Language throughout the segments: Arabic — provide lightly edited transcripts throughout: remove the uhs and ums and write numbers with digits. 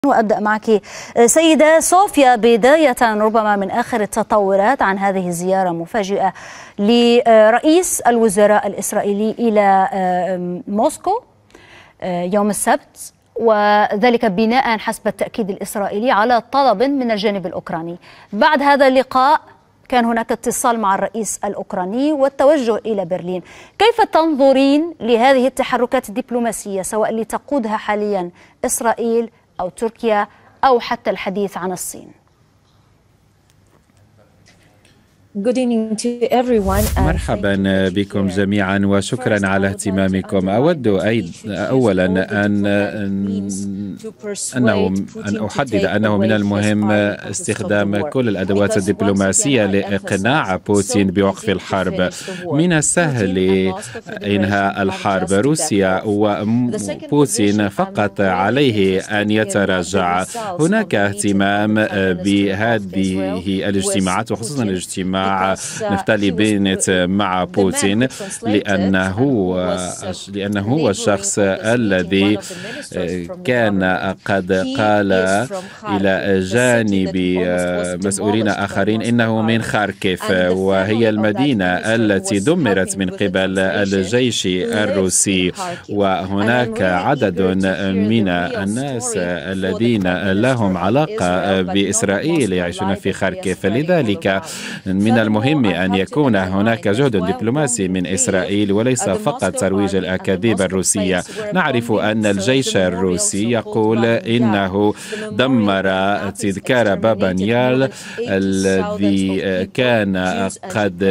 وأبدأ معك سيدة صوفيا بداية ربما من آخر التطورات عن هذه الزيارة المفاجئة لرئيس الوزراء الإسرائيلي إلى موسكو يوم السبت، وذلك بناء حسب التأكيد الإسرائيلي على طلب من الجانب الأوكراني. بعد هذا اللقاء كان هناك اتصال مع الرئيس الأوكراني والتوجه إلى برلين. كيف تنظرين لهذه التحركات الدبلوماسية سواء لتقودها حاليا إسرائيل أو تركيا أو حتى الحديث عن الصين؟ مرحبا بكم جميعا وشكرا على اهتمامكم. أود أولا أن أحدد أنه من المهم استخدام كل الأدوات الدبلوماسية لإقناع بوتين بوقف الحرب. من السهل إنهاء الحرب. روسيا وبوتين فقط عليه أن يتراجع. هناك اهتمام بهذه الاجتماعات وخصوصا الاجتماع نفتالي بنت مع بوتين لأنه هو الشخص الذي كان قد قال إلى جانب مسؤولين آخرين إنه من خاركيف، وهي المدينة التي دمرت من قبل الجيش الروسي، وهناك عدد من الناس الذين لهم علاقة بإسرائيل يعيشون في خاركيف. لذلك من المهم أن يكون هناك جهد دبلوماسي من إسرائيل وليس فقط ترويج الأكاذيب الروسية. نعرف أن الجيش الروسي يقول إنه دمر تذكار بابانيال الذي كان قد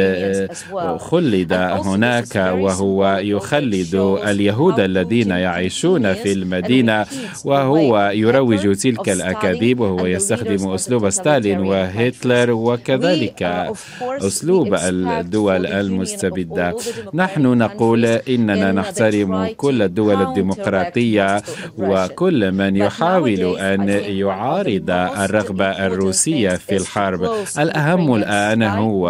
خلد هناك، وهو يخلد اليهود الذين يعيشون في المدينة، وهو يروج تلك الأكاذيب، وهو يستخدم أسلوب ستالين وهتلر وكذلك أسلوب الدول المستبدة. نحن نقول إننا نحترم كل الدول الديمقراطية وكل من يحاول أن يعارض الرغبة الروسية في الحرب. الأهم الآن هو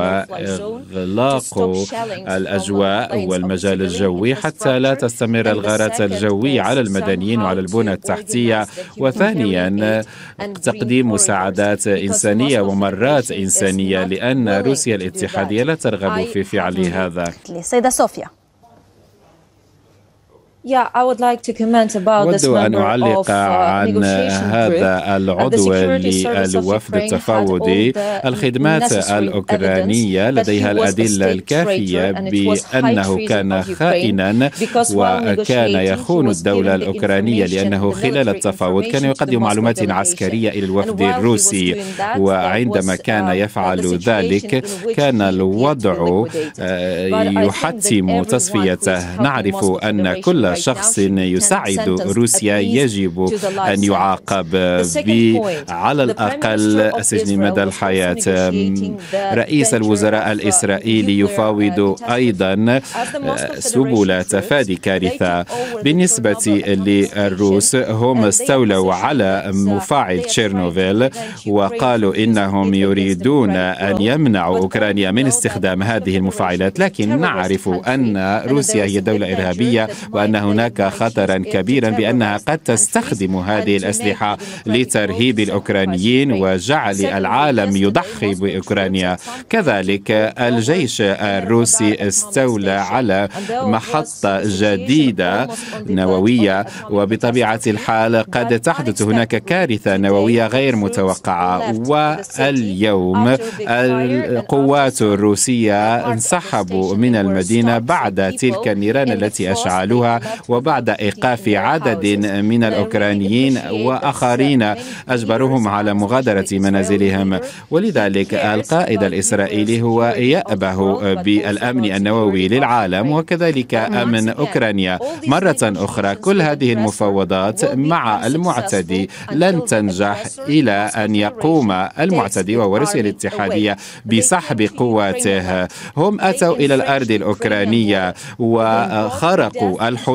إغلاق الأجواء والمجال الجوي حتى لا تستمر الغارات الجوية على المدنيين وعلى البنى التحتية، وثانيا تقديم مساعدات إنسانية ومرات إنسانية، لأن روسيا الاتحادية لا ترغب في فعل هذا. سيدة صوفيا. أود أن أعلق عن هذا العضو للوفد التفاوضي. الخدمات الأوكرانية لديها الأدلة الكافية بأنه كان خائنا وكان يخون الدولة الأوكرانية، لأنه خلال التفاوض كان يقدم معلومات عسكرية إلى الوفد الروسي، وعندما كان يفعل ذلك كان الوضع يحتم تصفيته. نعرف أن كل شخص يساعد روسيا يجب أن يعاقب على الأقل سجن مدى الحياة. رئيس الوزراء الإسرائيلي يفاوض أيضا سبل تفادي كارثة. بالنسبة للروس، هم استولوا على مفاعل تشيرنوفيل وقالوا إنهم يريدون أن يمنعوا أوكرانيا من استخدام هذه المفاعلات، لكن نعرف أن روسيا هي دولة إرهابية وأن هناك خطرا كبيرا بأنها قد تستخدم هذه الأسلحة لترهيب الأوكرانيين وجعل العالم يضحي بأوكرانيا. كذلك الجيش الروسي استولى على محطة جديدة نووية، وبطبيعة الحال قد تحدث هناك كارثة نووية غير متوقعة. واليوم القوات الروسية انسحبوا من المدينة بعد تلك النيران التي أشعلوها وبعد إيقاف عدد من الأوكرانيين وآخرين أجبروهم على مغادرة منازلهم. ولذلك القائد الإسرائيلي هو يأبه بالأمن النووي للعالم وكذلك أمن أوكرانيا. مرة أخرى كل هذه المفاوضات مع المعتدي لن تنجح إلى أن يقوم المعتدي وهو روسيا الاتحادية بسحب قواته. هم أتوا إلى الأرض الأوكرانية وخرقوا الحدود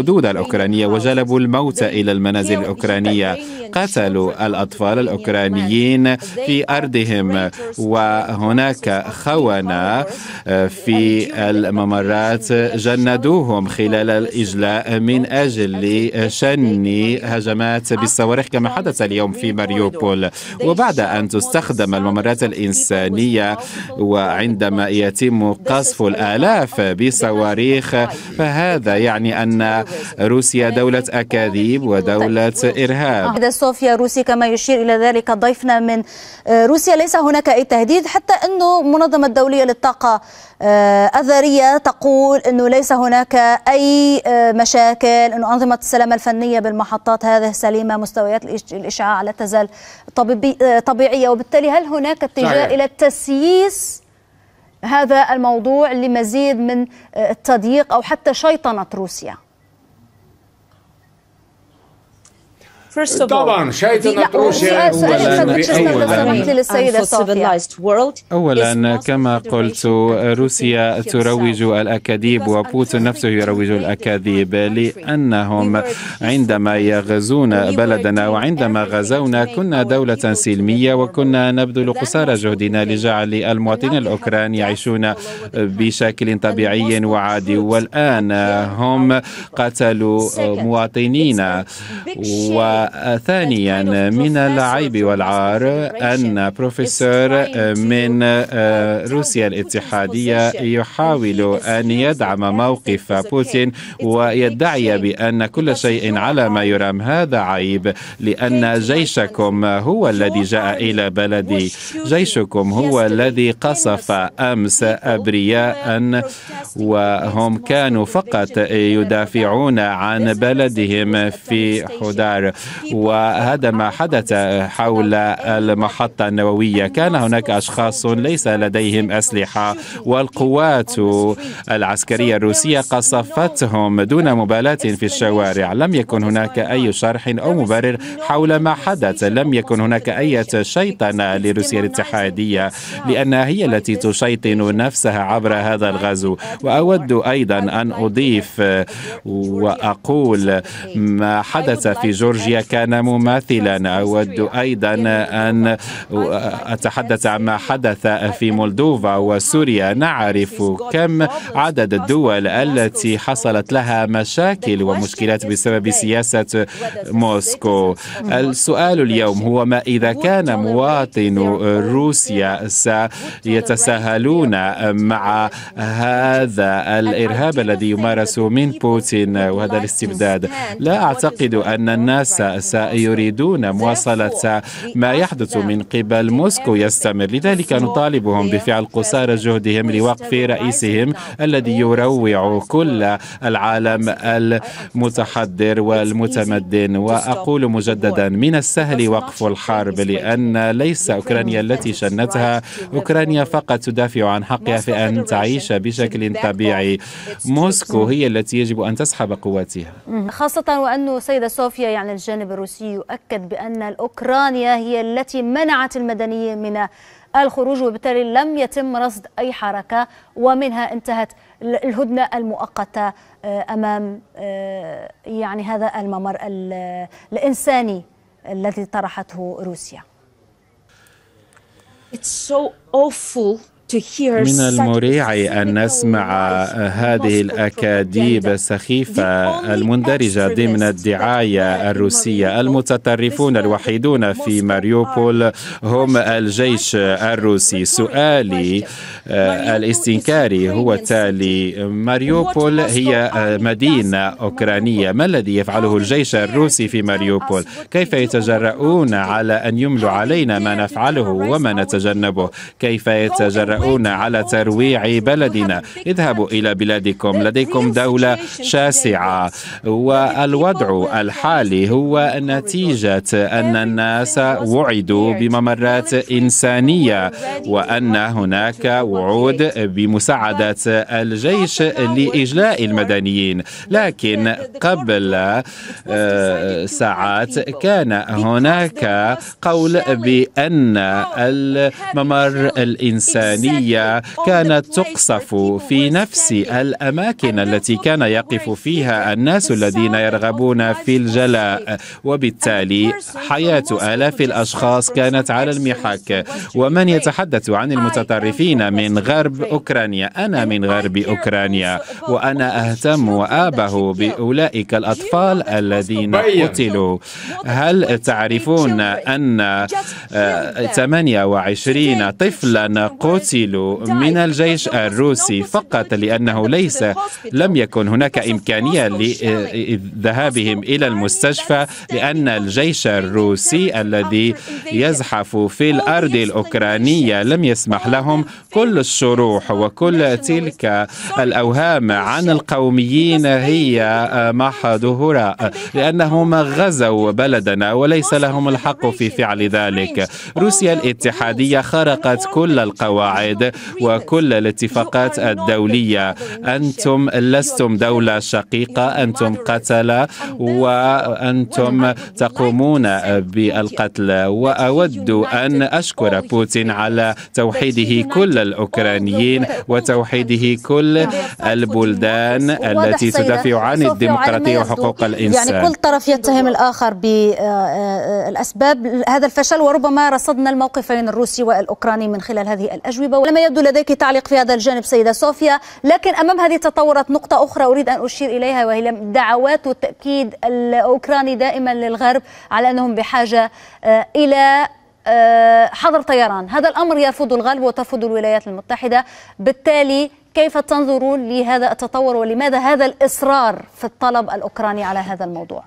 الحدود الأوكرانية وجلبوا الموت إلى المنازل الأوكرانية، قتلوا الأطفال الأوكرانيين في أرضهم، وهناك خونة في الممرات جندوهم خلال الإجلاء من أجل شن هجمات بالصواريخ كما حدث اليوم في ماريوبول. وبعد أن تستخدم الممرات الإنسانية وعندما يتم قصف الآلاف بصواريخ، فهذا يعني أن روسيا دولة أكاذيب ودولة إرهاب. صوفيا روسي كما يشير إلى ذلك ضيفنا من روسيا ليس هناك أي تهديد، حتى أنه المنظمة الدولية للطاقة الذرية تقول أنه ليس هناك أي مشاكل، أنه أنظمة السلامة الفنية بالمحطات هذه سليمة، مستويات الإشعاع لا تزال طبيعية. وبالتالي هل هناك اتجاه إلى تسييس هذا الموضوع لمزيد من التضييق أو حتى شيطنة روسيا؟ طبعا شيطنة روسيا أولا كما قلت روسيا تروج الأكاذيب وبوتين نفسه يروج الأكاذيب، لأنهم عندما يغزون بلدنا وعندما غزونا كنا دولة سلمية وكنا نبذل قصارى جهدنا لجعل المواطنين الأوكران يعيشون بشكل طبيعي وعادي، والآن هم قتلوا مواطنين. وثانيا من العيب والعار أن بروفيسور من روسيا الاتحادية يحاول أن يدعم موقف بوتين ويدعي بأن كل شيء على ما يرام. هذا عيب، لأن جيشكم هو الذي جاء إلى بلدي، جيشكم هو الذي قصف أمس أبرياء وهم كانوا فقط يدافعون عن بلدهم في حدار. وهذا ما حدث حول المحطة النووية، كان هناك أشخاص ليس لديهم أسلحة والقوات العسكرية الروسية قصفتهم دون مبالاة في الشوارع. لم يكن هناك أي شرح أو مبرر حول ما حدث، لم يكن هناك أي شيطنة لروسيا الاتحادية لأنها هي التي تشيطن نفسها عبر هذا الغزو. وأود أيضا أن أضيف وأقول ما حدث في جورجيا كان مماثلا. أود أيضا أن أتحدث عن ما حدث في مولدوفا وسوريا. نعرف كم عدد الدول التي حصلت لها مشاكل ومشكلات بسبب سياسة موسكو. السؤال اليوم هو ما إذا كان مواطن روسيا سيتساهلون مع هذا الإرهاب الذي يمارس من بوتين وهذا الاستبداد. لا أعتقد أن الناس سيريدون مواصلة ما يحدث من قبل موسكو يستمر، لذلك نطالبهم بفعل قصارى جهدهم لوقف رئيسهم الذي يروع كل العالم المتحضر والمتمدن. وأقول مجددا من السهل وقف الحرب، لأن ليس أوكرانيا التي شنتها، أوكرانيا فقط تدافع عن حقها في أن تعيش بشكل طبيعي. موسكو هي التي يجب أن تسحب قواتها، خاصة وأنه سيدة صوفيا يعني الجانب الروسي يؤكد بأن الأوكرانيا هي التي منعت المدنيين من الخروج، وبالتالي لم يتم رصد أي حركة، ومنها انتهت الهدنة المؤقتة أمام يعني هذا الممر الإنساني الذي طرحته روسيا. It's so awful. من المريع أن نسمع هذه الأكاذيب السخيفة المندرجة ضمن الدعاية الروسية. المتطرفون الوحيدون في ماريوبول هم الجيش الروسي. سؤالي الاستنكاري هو التالي: ماريوبول هي مدينة أوكرانية، ما الذي يفعله الجيش الروسي في ماريوبول؟ كيف يتجرؤون على أن يملوا علينا ما نفعله وما نتجنبه؟ كيف يتجرؤون على ترويع بلدنا؟ اذهبوا إلى بلادكم، لديكم دولة شاسعة. والوضع الحالي هو نتيجة أن الناس وعدوا بممرات إنسانية وأن هناك وعود بمساعدة الجيش لإجلاء المدنيين، لكن قبل ساعات كان هناك قول بأن الممر الإنساني الأوكرانية كانت تقصف في نفس الأماكن التي كان يقف فيها الناس الذين يرغبون في الجلاء، وبالتالي حياة آلاف الأشخاص كانت على المحك. ومن يتحدث عن المتطرفين من غرب أوكرانيا، أنا من غرب أوكرانيا، وأنا أهتم وآبه بأولئك الأطفال الذين قتلوا. هل تعرفون أن 28 طفلا قتلوا من الجيش الروسي فقط لأنه لم يكن هناك إمكانية لذهابهم إلى المستشفى، لأن الجيش الروسي الذي يزحف في الأرض الأوكرانية لم يسمح لهم. كل الشروح وكل تلك الأوهام عن القوميين هي محض هراء، لأنهم غزوا بلدنا وليس لهم الحق في فعل ذلك. روسيا الاتحادية خرقت كل القواعد وكل الاتفاقات الدولية. أنتم لستم دولة شقيقة، أنتم قتلة وأنتم تقومون بالقتل. وأود أن أشكر بوتين على توحيده كل الأوكرانيين وتوحيده كل البلدان التي تدافع عن الديمقراطية وحقوق الإنسان. يعني كل طرف يتهم الآخر بالأسباب هذا الفشل، وربما رصدنا الموقفين الروسي والأوكراني من خلال هذه الأجوبة. ولما يبدو لديك تعليق في هذا الجانب سيدة صوفيا، لكن أمام هذه التطورات نقطة أخرى أريد أن أشير إليها، وهي دعوات والتأكيد الأوكراني دائما للغرب على أنهم بحاجة إلى حظر طيران. هذا الأمر يرفض الغرب وترفض الولايات المتحدة. بالتالي كيف تنظرون لهذا التطور، ولماذا هذا الإصرار في الطلب الأوكراني على هذا الموضوع؟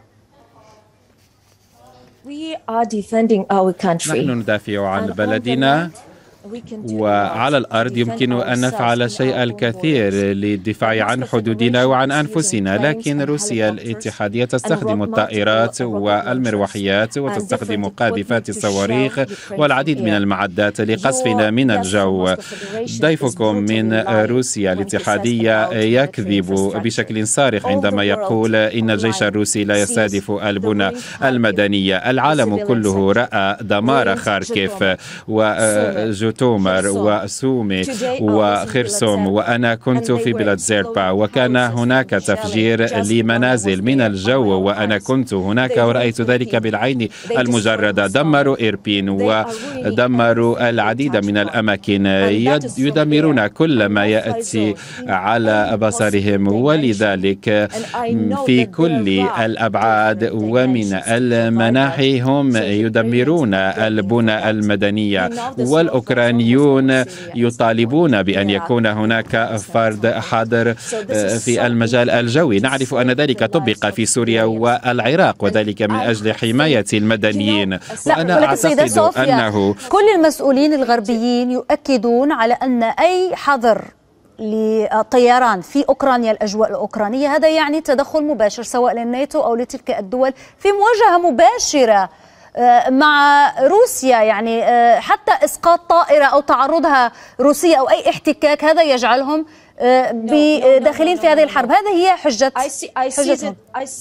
نحن ندافع عن بلدنا، وعلى الأرض يمكن أن نفعل الشيء الكثير للدفاع عن حدودنا وعن أنفسنا، لكن روسيا الاتحادية تستخدم الطائرات والمروحيات وتستخدم قاذفات الصواريخ والعديد من المعدات لقصفنا من الجو. ضيفكم من روسيا الاتحادية يكذب بشكل صارخ عندما يقول إن الجيش الروسي لا يستهدف البنى المدنية. العالم كله رأى دمار خاركيف تومر وسومي وخرسوم، وأنا كنت في بلاد زيربا وكان هناك تفجير لمنازل من الجو، وأنا كنت هناك ورأيت ذلك بالعين المجردة. دمروا إيربين ودمروا العديد من الأماكن، يدمرون كل ما يأتي على بصرهم، ولذلك في كل الأبعاد ومن المناحي هم يدمرون البنى المدنية. والأوكرانيون يطالبون بأن يكون هناك فرض حظر في المجال الجوي. نعرف أن ذلك طبق في سوريا والعراق، وذلك من أجل حماية المدنيين. وأنا أعتقد أنه كل المسؤولين الغربيين يؤكدون على أن أي حظر للطيران في أوكرانيا، الأجواء الأوكرانية، هذا يعني تدخل مباشر سواء للناتو أو لتلك الدول في مواجهة مباشرة مع روسيا. يعني حتى إسقاط طائرة أو تعرضها روسيا أو أي احتكاك، هذا يجعلهم داخلين في هذه الحرب. هذه هي حجتهم.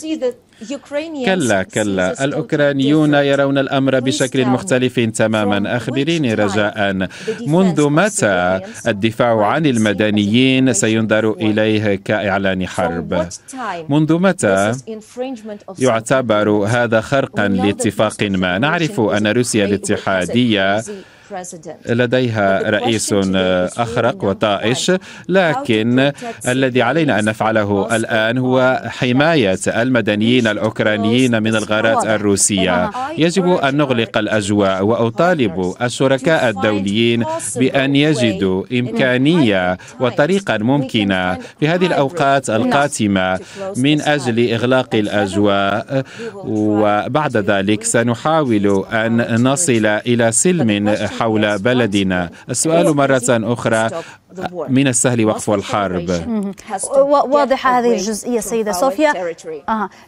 كلا الأوكرانيون يرون الأمر بشكل مختلف تماما. أخبريني رجاء، منذ متى الدفاع عن المدنيين سينظر إليه كإعلان حرب؟ منذ متى يعتبر هذا خرقا لاتفاق ما؟ نعرف أن روسيا الاتحادية لديها رئيس أخرق وطائش، لكن الذي علينا أن نفعله الآن هو حماية المدنيين الأوكرانيين من الغارات الروسية. يجب أن نغلق الأجواء، وأطالب الشركاء الدوليين بأن يجدوا إمكانية وطريقا ممكنة في هذه الأوقات القاتمة من أجل إغلاق الأجواء، وبعد ذلك سنحاول أن نصل إلى سلم حول بلدنا. السؤال مرة أخرى، من السهل وقف الحرب. واضحة هذه الجزئية سيدة صوفيا.